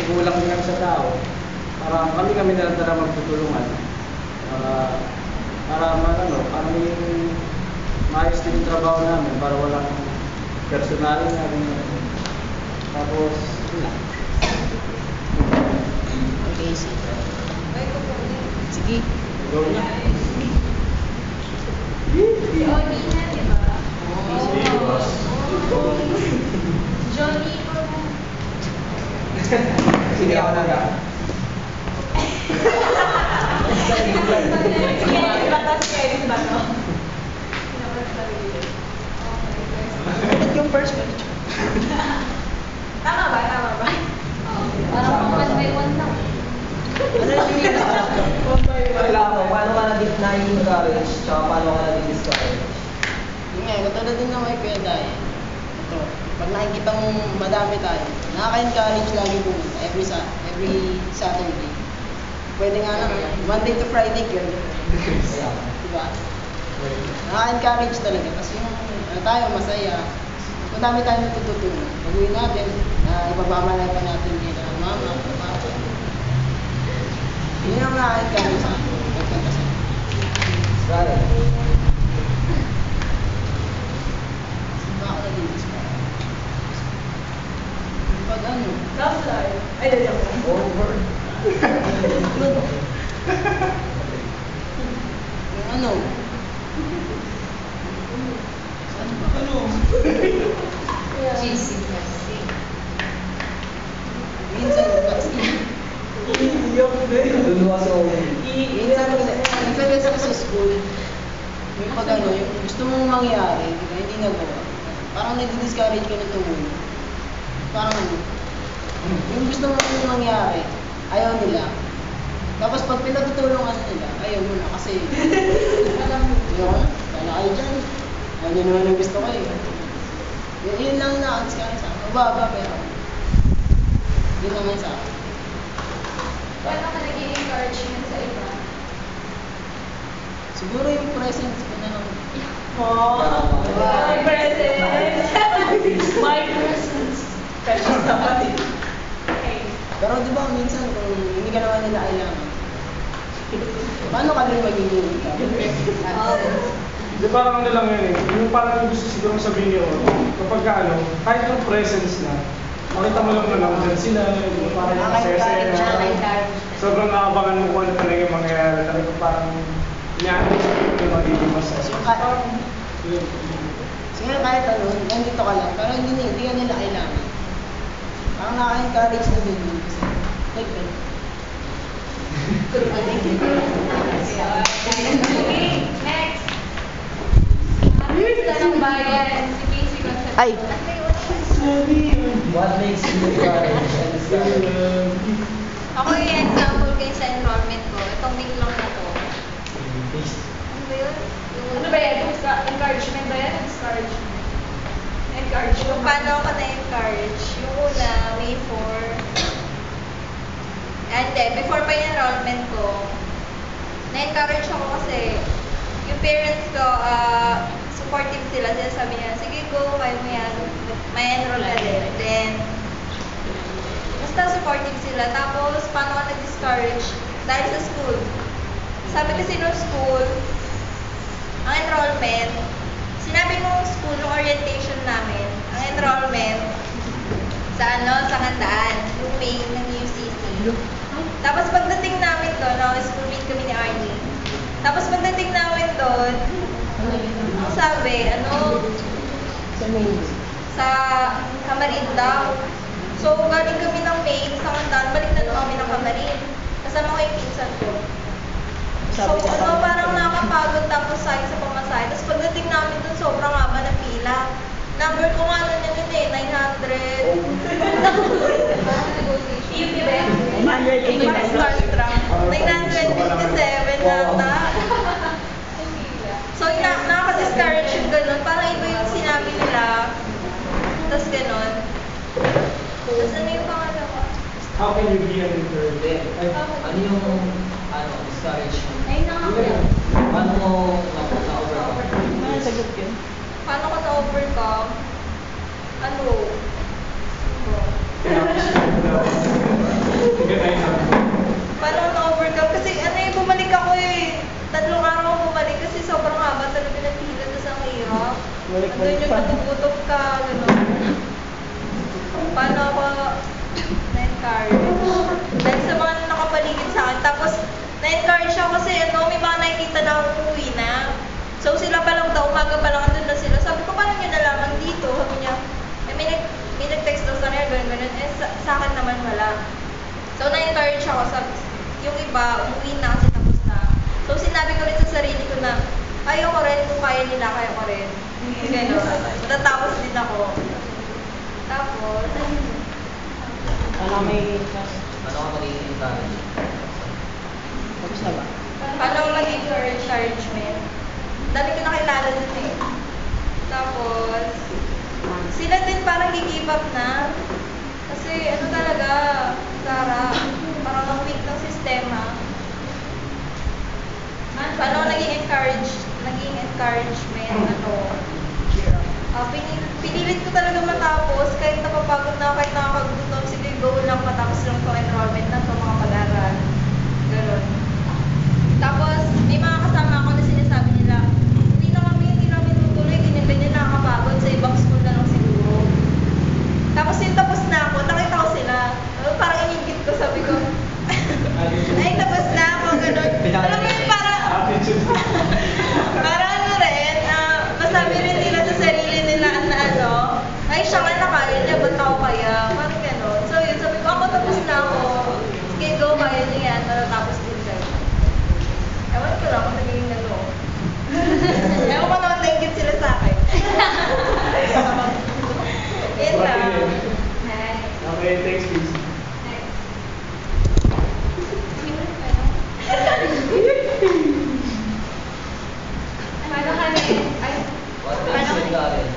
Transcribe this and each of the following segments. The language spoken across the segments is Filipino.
kulang din kami sa tao. Para kami na lang talaga magtutulungan. Para kami maayos din yung trabaho namin para walang personal na rin. Tapos, wala. Okay, sige. Sige. Go na. Johnny na, di ba? Sige, boss. Johnny ko na. Sige, ako na lang. Batas Kevin ba to? Bakit yung first question? Tama ba? Tama ba? Parang one by one lang. Ano yung wala ko, paano ka na-encourage, tsaka paano ka na-discourage? Yung nga, katulad din ng may kuya dahil. Ito, pag nakikita mong madami tayo, nakaka-encourage lagi pumunta every Saturday. Pwede nga naman, Monday to Friday, girl. Diba? Nakaka-encourage talaga kasi yung tayo masaya. Kung dami tayo natututunan, pag-uwi natin, ipabamalay pa natin nila, mama, papa. Yun ang nakaka-encourage sa akin. Right. Saan ako nag-discover? Pag ano? Love life. Ay, dali ako. Over. Yung ano? Saan ba? Ano? Cheesy kasi. Minsan, Luluwa sa ulo. minsan kasi sa school, may pag ano, yung gusto mong mangyari, di ba, hindi nagawa. Parang nag-discourage ka na tumulong. Parang ano, yung gusto mong mangyari, ayaw nila. Tapos pag pinagtutulungan nila, ayaw mo na kasi, alam mo, yun, kala kayo dyan. Ano naman yung gusto kayo. Yun lang na-discourage sa akin. Mababa pero, yun naman sa akin. Paano ka naging encouragement sa iba? Siguro yung presence ko na lang. Oh, my presence. My presence. Precious naman. Okay. Pero di ba minsan kung hindi ka naman nila kailangan, paano ka rin magiging Di parang ano lang yun eh. Yung parang gusto siguro sabihin niyo, kapag kahit yung presence na, makita mo lang na nandiyan sila, yung parang yung masaya-saya. Sobrang nakabangan mo kung ano talaga yung mangyayari. Talaga parang inaanong yung magiging masaya. siguro kahit ano, nandito ka lang, pero hindi ka nila kailangan. Parang nakaka-encourage na din yun. Kasi, like that. Okay, next. Artista ng bayan, si Casey Concepcion. Ay. What makes you encourage and discourage? Ako yung example kayo sa enrollment ko. Itong week lang na to. Ano ba yun? Ano ba yan? Encouragement ba yan? Discouragement? Encouragement. Kung paano ako na-encourage. Yung una, way 4. And then, before pa yung enrollment ko, na-encourage ako kasi yung parents ko, supportive sila. Sila sabi niya, sige go, kaya mo yan. May enroll ka din. Then, basta supportive sila. Tapos, paano ka nag-discourage? Dahil sa school. Sabi kasi nung school, ang enrollment, sinabi nung school, nung orientation namin, ang enrollment, sa handaan, yung wing ng UCC. Tapos pagdating namin doon, schoolmate kami ni Arnie. Tapos pagdating namin doon, ang sabi, sa Camarin daw. So, galing kami ng main sa handaan, balik na naman kami ng Camarin. Kasama ko yung pinsan ko. So, parang nakakapagod tapos sayang sa pamasahe. Tapos pagdating namin doon, sobrang haba ng pila. Number ko nga nun yun 900. EUP ba yan? 957 nata. So, nakaka-discourage yung ganun. Parang iba yung sinabi nila. Tapos ganun. Tapos ano yung pangalawa? How can you be an encourager? Ano yung discouragement? Ay, nakakaya. Paano mo na-overcome? Ano sagot yun? Paano ko na-overcome? Ano? Kaya encourage. Dahil sa mga nakapaligid sa akin. Tapos, na-encourage ako kasi may mga nakikita na akong umuwi na. So, sila pa lang daw, umaga pa lang andun na sila. Sabi ko, paano nyo nalaman dito? Sabi niya, may nag-text daw sa kanya, ganun. Eh, sa akin naman wala. So, na-encourage ako. Sabi, yung iba, umuwi na kasi tapos na. So, sinabi ko rin sa sarili ko na, ayoko rin, kung kaya nila, kaya ko rin. Ganun. Matatapos din ako. Tapos, Wala may... Ano ka magiging encourage? Tapos na ba? paano ako nag-encouragement? Dami ko nakilala dun eh. Tapos, sila din parang gi-give up na. Kasi ano talaga, Sarah, parang ang weak ng sistema. Paano ako naging encouragement, pinilit ko talaga matapos, kahit napapagod na, kahit nakakagutom, sige, go lang, matapos lang itong enrollment na ito, mga pag-aaral. Ganun. Tapos, may mga kasama ako na sinasabi nila, hindi namin tutuloy, ganyan nakakapagod, sa ibang school na lang siguro. Tapos yung tapos na ako, nakita ko sila, parang inigit ko, sabi ko, ay, tapos na ako, ganun. Alam mo yun, parang ano rin, masabi rin nila sa sarili nila na ay, siya nga nakaya niya, ba't ako kaya? Parang gano'n. So yun, sabi ko, ako tapos na ako. Sige, go, kaya niya yan, matatapos din kayo. Ewan ko lang kung naging gano'n. Ewan ko naman naingit sila sa akin. Yun lang. Okay, thanks, please. Paano kami, What makes you encourage?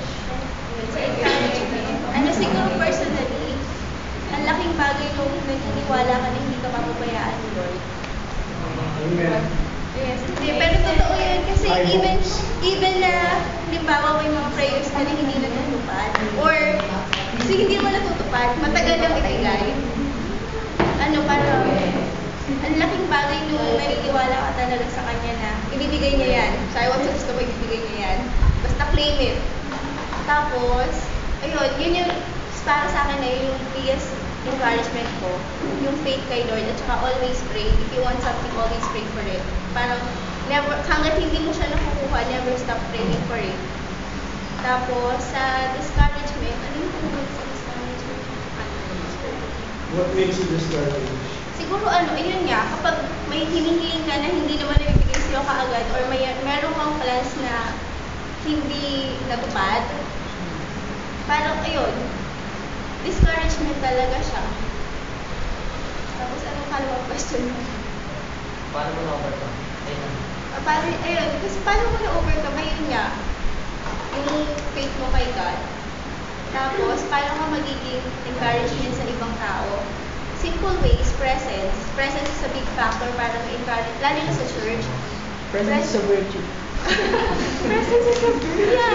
Siguro personally, ang laking bagay nung naniniwala ka na hindi ka mapabayaan ni Lord. Amen. Yes, hindi, pero totoo yun kasi even na, halimbawa may mga prayers ka na hindi natutupad or kasi hindi mo natutupad, matagal lang ibigay. Parang ang laking bagay nung naniniwala ka talaga sa Kanya na ibibigay niya yan. Sabi ko, gusto mo ibibigay niya yan. Basta claim it. Tapos, ayun, yun yung para sa akin na yung biggest encouragement ko, yung faith kay Lord at saka always pray. If you want something, always pray for it. Parang, hanggat hindi mo siya nakukuha, never stop praying for it. Tapos, sa discouragement, ano yung tungkol sa discouragement? What makes you discouraged? Siguro ayun nga, kapag may hinihiling ka na hindi naman nabibigay sa'yo kaagad or meron kang plans na hindi natupad, parang ayun, discouragement talaga siya. Tapos anong kalawang question mo? Paano mo na-overcome? Ayun, kasi paano mo na-overcome? Ayun nga, yung faith mo kay God. Tapos, paano ka magiging encouragement sa ibang tao? Simple ways, presence. Presence is a big factor para ma-encourage, lalo na sa church. Presence is a virtue. Presence is a virtue. Yeah.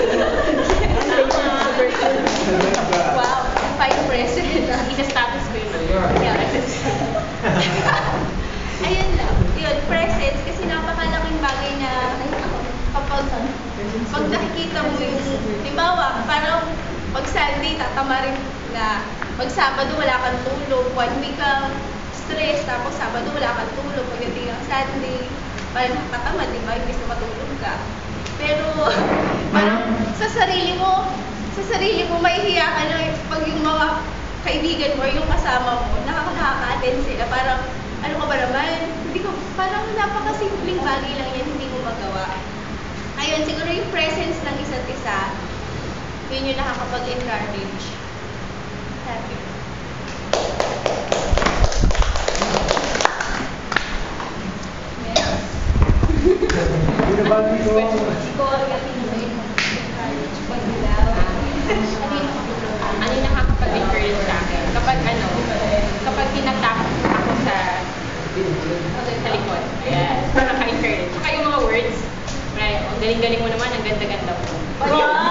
Wow, find presence. Isa-status ko yun. Yeah. Ayun lang. Yun, presence. Kasi napakalaking bagay na pag nakikita mo yung, halimbawa, parang pag Sunday, tatama rin na pag Sabado wala kang tulog, 1 week kang stress, tapos Sabado wala kang tulog, pagdating ng Sunday, parang nakatamad, di ba? Imbis na matulog ka. Pero, parang sa sarili mo, mahihiya ka na pag yung mga kaibigan mo or yung kasama mo, nakaka-attend sila, parang, ano ka ba naman? Hindi ko, parang napakasimpleng bagay lang yan, hindi mo magawa. Ayun, siguro yung presence ng isa't isa, yun yung nakakapag-encourage. Happy. Yes. Binabati ko. Ano yung nakakapag-encourage sa akin? Kapag tinatapos ako sa likod. Yes. Para ka-encourage. Saka yung mga words, right? Ang galing-galing mo naman, ang ganda-ganda mo.